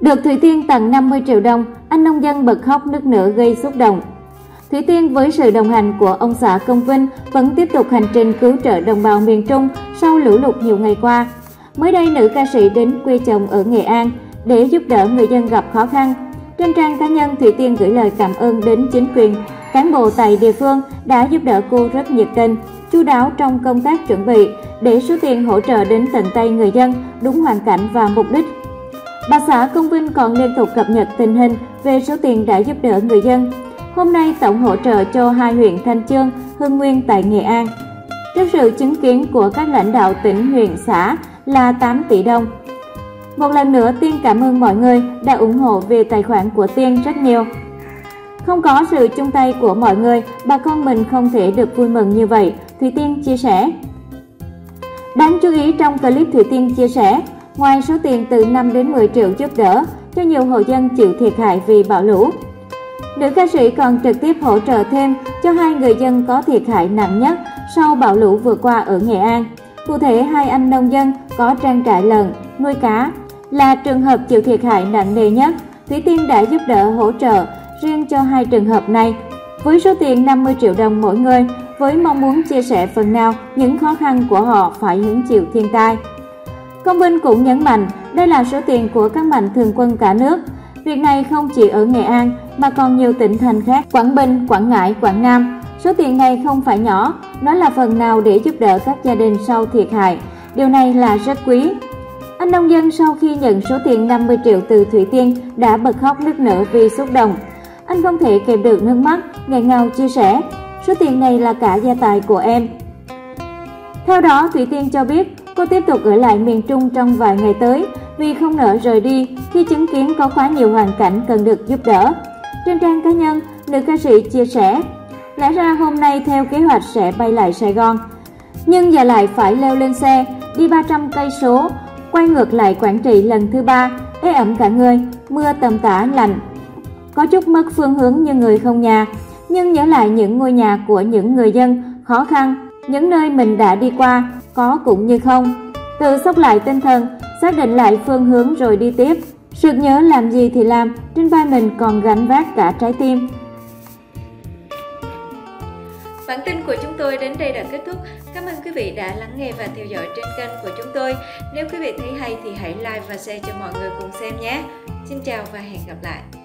Được Thủy Tiên tặng 50 triệu đồng, anh nông dân bật khóc nức nở gây xúc động. Thủy Tiên với sự đồng hành của ông xã Công Vinh vẫn tiếp tục hành trình cứu trợ đồng bào miền Trung sau lũ lụt nhiều ngày qua. Mới đây, nữ ca sĩ đến quê chồng ở Nghệ An để giúp đỡ người dân gặp khó khăn. Trên trang cá nhân, Thủy Tiên gửi lời cảm ơn đến chính quyền, cán bộ tại địa phương đã giúp đỡ cô rất nhiệt tình, chu đáo trong công tác chuẩn bị để số tiền hỗ trợ đến tận tay người dân đúng hoàn cảnh và mục đích. Bà xã Công Vinh còn liên tục cập nhật tình hình về số tiền đã giúp đỡ người dân. Hôm nay, tổng hỗ trợ cho 2 huyện Thanh Chương, Hưng Nguyên tại Nghệ An, trước sự chứng kiến của các lãnh đạo tỉnh, huyện, xã là 8 tỷ đồng. Một lần nữa, Tiên cảm ơn mọi người đã ủng hộ về tài khoản của Tiên rất nhiều. Không có sự chung tay của mọi người, bà con mình không thể được vui mừng như vậy, Thủy Tiên chia sẻ. Đáng chú ý, trong clip Thủy Tiên chia sẻ, ngoài số tiền từ 5 đến 10 triệu giúp đỡ cho nhiều hộ dân chịu thiệt hại vì bão lũ, nữ ca sĩ còn trực tiếp hỗ trợ thêm cho 2 người dân có thiệt hại nặng nhất sau bão lũ vừa qua ở Nghệ An. Cụ thể, 2 anh nông dân có trang trại lợn, nuôi cá là trường hợp chịu thiệt hại nặng nề nhất. Thủy Tiên đã giúp đỡ hỗ trợ riêng cho 2 trường hợp này với số tiền 50 triệu đồng mỗi người, với mong muốn chia sẻ phần nào những khó khăn của họ phải hứng chịu thiên tai. Công Vinh cũng nhấn mạnh đây là số tiền của các mạnh thường quân cả nước. Việc này không chỉ ở Nghệ An mà còn nhiều tỉnh thành khác, Quảng Bình, Quảng Ngãi, Quảng Nam. Số tiền này không phải nhỏ, nó là phần nào để giúp đỡ các gia đình sau thiệt hại. Điều này là rất quý. Anh nông dân sau khi nhận số tiền 50 triệu từ Thủy Tiên đã bật khóc nức nở vì xúc động. Anh không thể kìm được nước mắt, nghẹn ngào chia sẻ, số tiền này là cả gia tài của em. Theo đó, Thủy Tiên cho biết cô tiếp tục ở lại miền Trung trong vài ngày tới vì không nỡ rời đi khi chứng kiến có quá nhiều hoàn cảnh cần được giúp đỡ. Trên trang cá nhân, nữ ca sĩ chia sẻ, lẽ ra hôm nay theo kế hoạch sẽ bay lại Sài Gòn, nhưng giờ lại phải leo lên xe, đi 300 cây số, quay ngược lại Quảng Trị lần thứ 3, ế ẩm cả người, mưa tầm tã lạnh. Có chút mất phương hướng như người không nhà, nhưng nhớ lại những ngôi nhà của những người dân khó khăn, những nơi mình đã đi qua, có cũng như không. Tự sốc lại tinh thần, xác định lại phương hướng rồi đi tiếp. Sực nhớ làm gì thì làm, trên vai mình còn gánh vác cả trái tim. Bản tin của chúng tôi đến đây đã kết thúc. Cảm ơn quý vị đã lắng nghe và theo dõi trên kênh của chúng tôi. Nếu quý vị thấy hay thì hãy like và share cho mọi người cùng xem nhé. Xin chào và hẹn gặp lại.